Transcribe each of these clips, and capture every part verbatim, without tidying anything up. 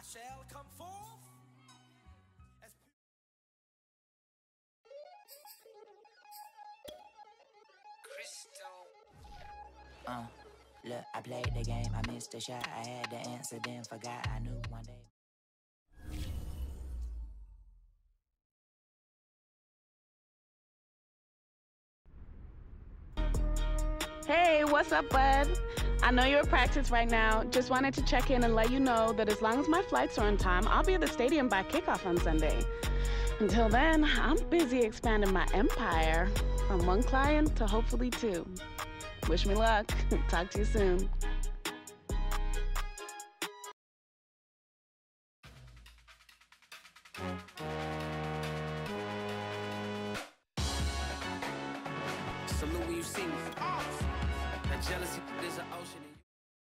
shall come forth as Crystal. Uh, look, I played the game, I missed the shot. I had the answer, then forgot. I knew one day. Hey, what's up, bud? I know you're at practice right now. Just wanted to check in and let you know that as long as my flights are on time, I'll be at the stadium by kickoff on Sunday. Until then, I'm busy expanding my empire from one client to hopefully two. Wish me luck. Talk to you soon. Salute when you see me. That jealousy is an ocean in you.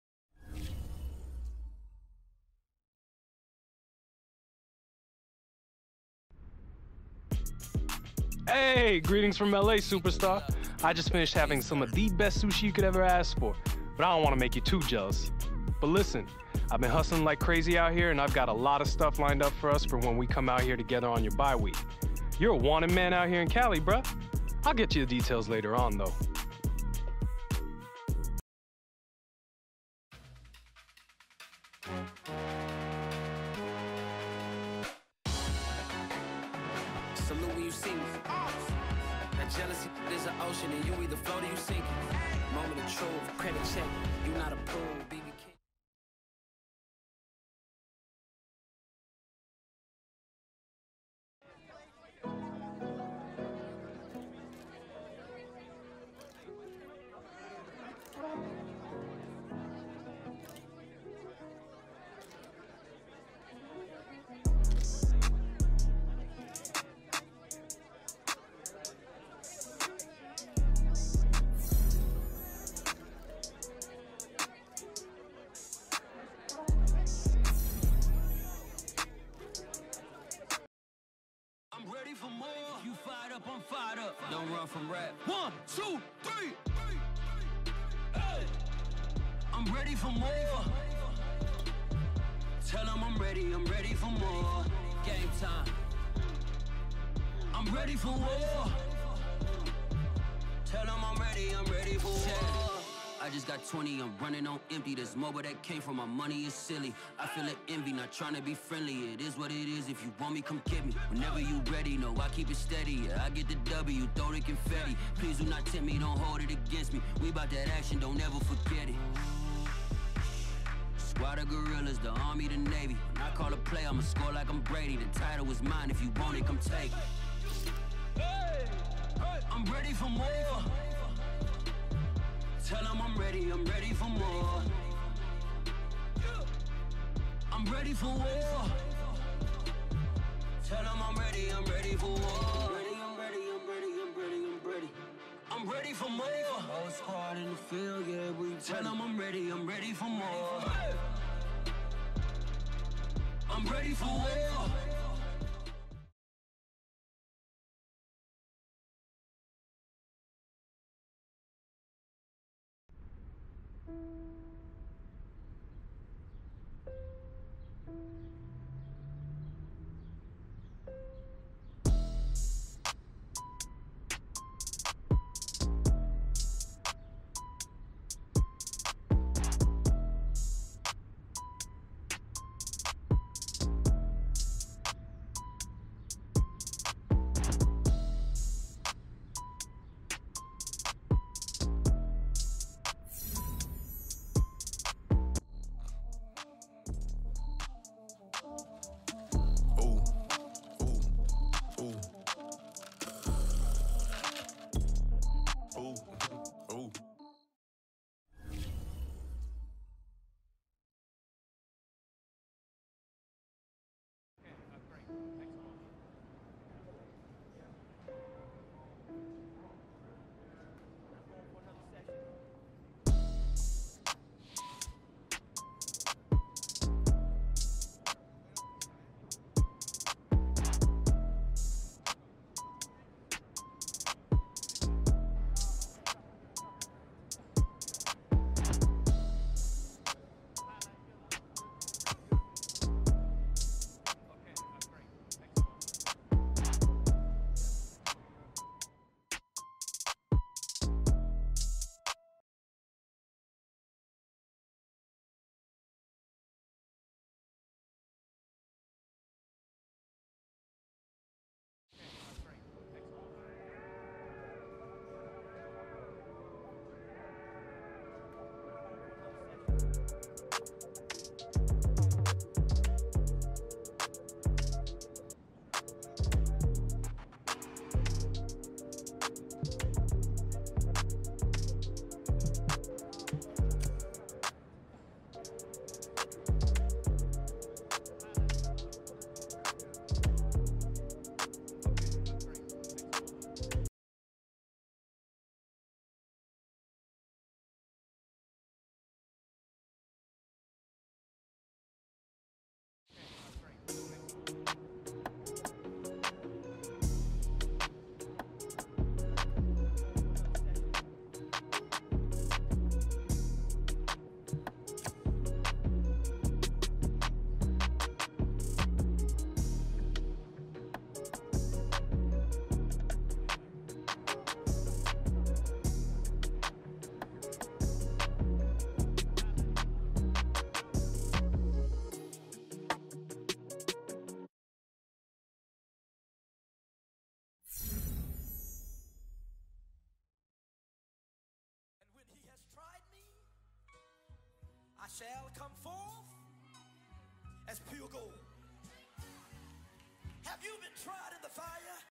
Hey, greetings from L A, superstar. I just finished having some of the best sushi you could ever ask for, but I don't want to make you too jealous. But listen, I've been hustling like crazy out here, and I've got a lot of stuff lined up for us for when we come out here together on your bye week. You're a wanted man out here in Cali, bruh. I'll get you the details later on, though. Salute when you see me. That jealousy is an ocean, and you either float or you sink. Moment of truth, credit check. You not approved, B B King. I'm ready for more. You fired up, I'm fired up. Don't run from rap. One, two, three. Hey. I'm ready for more. Tell them I'm ready, I'm ready for more. Game time. I'm ready for war. Tell them I'm ready, I'm ready for war. I just got twenty, I'm running on empty. This mobile that came from my money is silly. I feel it envy, not trying to be friendly. It is what it is, if you want me, come get me. Whenever you ready, no, I keep it steady. Yeah, I get the W, throw the confetti. Please do not tempt me, don't hold it against me. We about that action, don't ever forget it. Squad of gorillas, the army, the navy. When I call a play, I'ma score like I'm Brady. The title is mine, if you want it, come take it. Hey, hey. I'm ready for more. Tell them I'm ready, I'm ready for more. I'm ready for war. Tell them I'm ready, I'm ready for war. I'm ready, I'm ready, I'm ready, I'm ready, I'm ready. I'm ready for more. Whole squad in the field, yeah, we tell them I'm ready, I'm ready for more. I'm ready for war. shall come forth as pure gold. Have you been tried in the fire?